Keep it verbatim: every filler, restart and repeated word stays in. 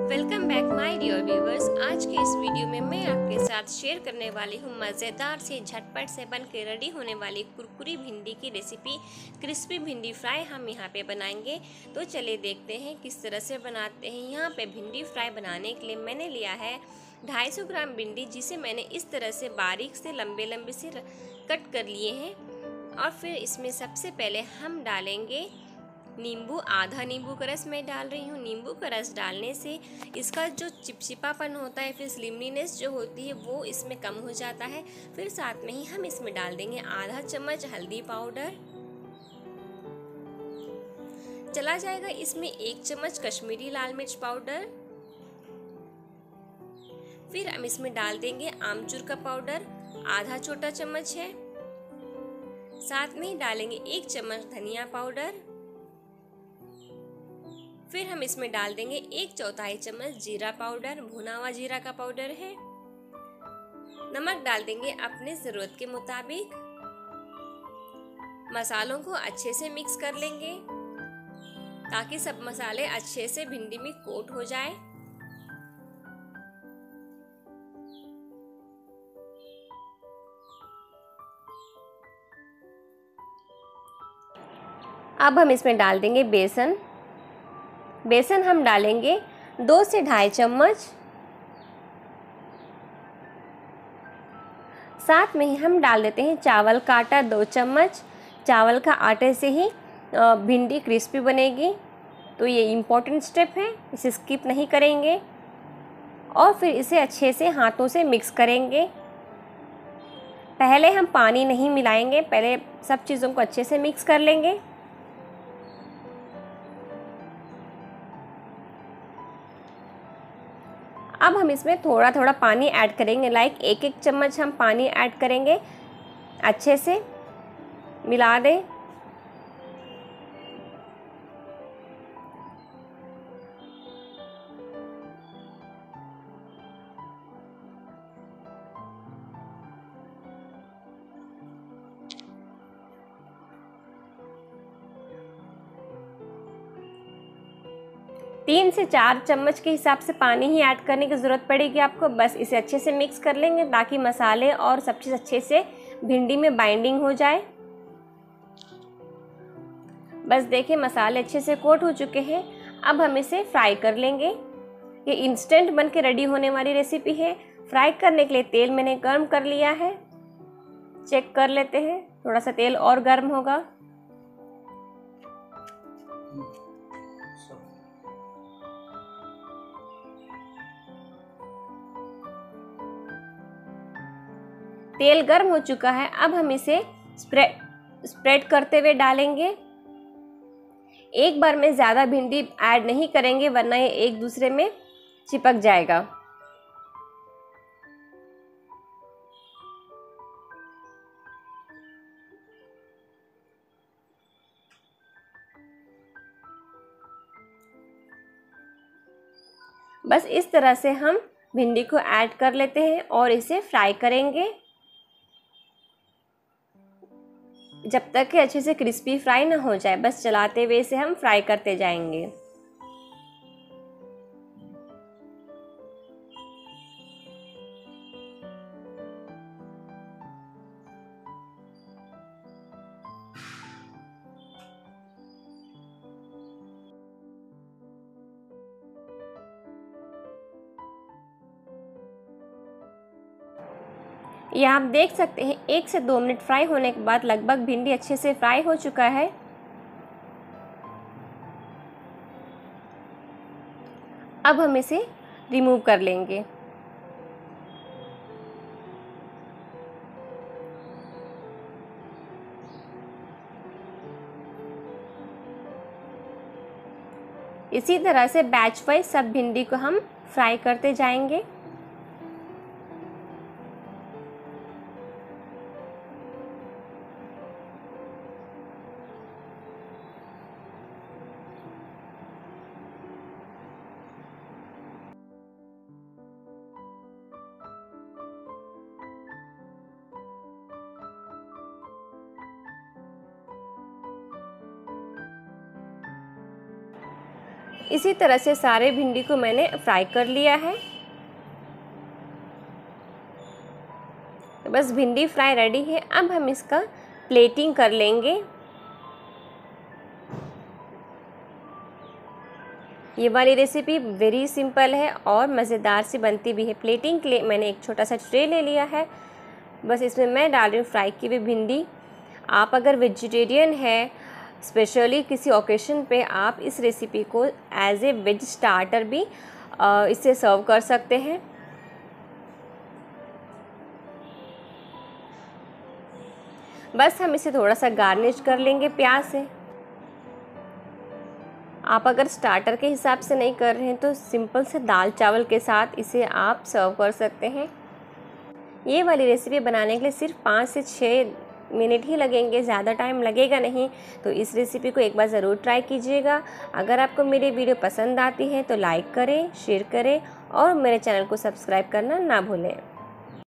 Welcome back my dear viewers. आज के इस वीडियो में मैं आपके साथ शेयर करने वाली हूँ मज़ेदार से झटपट से बन के रेडी होने वाली कुरकुरी भिंडी की रेसिपी। क्रिस्पी भिंडी फ्राई हम यहाँ पे बनाएंगे। तो चलिए देखते हैं किस तरह से बनाते हैं। यहाँ पे भिंडी फ्राई बनाने के लिए मैंने लिया है ढाई सौ ग्राम भिंडी, जिसे मैंने इस तरह से बारीक से लंबे लंबे से कट कर लिए हैं। और फिर इसमें सबसे पहले हम डालेंगे नींबू। आधा नींबू का रस मैं डाल रही हूँ। नींबू का रस डालने से इसका जो चिपचिपापन होता है, फिर स्लिमनीनेस जो होती है वो इसमें कम हो जाता है। फिर साथ में ही हम इसमें डाल देंगे आधा चम्मच हल्दी पाउडर। चला जाएगा इसमें एक चम्मच कश्मीरी लाल मिर्च पाउडर। फिर हम इसमें डाल देंगे आमचूर का पाउडर, आधा छोटा चम्मच है। साथ में ही डालेंगे एक चम्मच धनिया पाउडर। फिर हम इसमें डाल देंगे एक चौथाई चम्मच जीरा पाउडर, भुना हुआ जीरा का पाउडर है। नमक डाल देंगे अपने ज़रूरत के मुताबिक। मसालों को अच्छे से मिक्स कर लेंगे ताकि सब मसाले अच्छे से भिंडी में कोट हो जाए। अब हम इसमें डाल देंगे बेसन। बेसन हम डालेंगे दो से ढाई चम्मच। साथ में ही हम डाल देते हैं चावल का आटा दो चम्मच। चावल का आटे से ही भिंडी क्रिस्पी बनेगी, तो ये इम्पोर्टेंट स्टेप है, इसे स्किप नहीं करेंगे। और फिर इसे अच्छे से हाथों से मिक्स करेंगे। पहले हम पानी नहीं मिलाएंगे, पहले सब चीज़ों को अच्छे से मिक्स कर लेंगे। अब हम इसमें थोड़ा थोड़ा पानी ऐड करेंगे, लाइक एक एक चम्मच हम पानी ऐड करेंगे। अच्छे से मिला दें। तीन से चार चम्मच के हिसाब से पानी ही ऐड करने की ज़रूरत पड़ेगी आपको। बस इसे अच्छे से मिक्स कर लेंगे ताकि मसाले और सब चीज़ अच्छे से भिंडी में बाइंडिंग हो जाए। बस देखिए मसाले अच्छे से कोट हो चुके हैं। अब हम इसे फ्राई कर लेंगे। ये इंस्टेंट बन के रेडी होने वाली रेसिपी है। फ्राई करने के लिए तेल मैंने गर्म कर लिया है। चेक कर लेते हैं, थोड़ा सा तेल और गर्म होगा। तेल गर्म हो चुका है। अब हम इसे स्प्रेड स्प्रेड करते हुए डालेंगे। एक बार में ज़्यादा भिंडी ऐड नहीं करेंगे वरना ये एक दूसरे में चिपक जाएगा। बस इस तरह से हम भिंडी को ऐड कर लेते हैं और इसे फ्राई करेंगे जब तक कि अच्छे से क्रिस्पी फ्राई ना हो जाए। बस चलाते हुए इसे हम फ्राई करते जाएंगे। ये आप देख सकते हैं एक से दो मिनट फ्राई होने के बाद लगभग भिंडी अच्छे से फ्राई हो चुका है। अब हम इसे रिमूव कर लेंगे। इसी तरह से बैच वाइज सब भिंडी को हम फ्राई करते जाएंगे। इसी तरह से सारे भिंडी को मैंने फ्राई कर लिया है। तो बस भिंडी फ्राई रेडी है। अब हम इसका प्लेटिंग कर लेंगे। ये वाली रेसिपी वेरी सिंपल है और मज़ेदार सी बनती भी है। प्लेटिंग के लिए मैंने एक छोटा सा ट्रे ले लिया है। बस इसमें मैं डाल रही हूँ फ्राई की हुई भिंडी। आप अगर वेजिटेरियन है, स्पेशली किसी ओकेशन पे, आप इस रेसिपी को एज ए वेज स्टार्टर भी इसे सर्व कर सकते हैं। बस हम इसे थोड़ा सा गार्निश कर लेंगे प्याज से। आप अगर स्टार्टर के हिसाब से नहीं कर रहे हैं तो सिंपल से दाल चावल के साथ इसे आप सर्व कर सकते हैं। ये वाली रेसिपी बनाने के लिए सिर्फ पाँच से छः मिनट ही लगेंगे, ज़्यादा टाइम लगेगा नहीं। तो इस रेसिपी को एक बार ज़रूर ट्राई कीजिएगा। अगर आपको मेरी वीडियो पसंद आती है तो लाइक करें, शेयर करें और मेरे चैनल को सब्सक्राइब करना ना भूलें।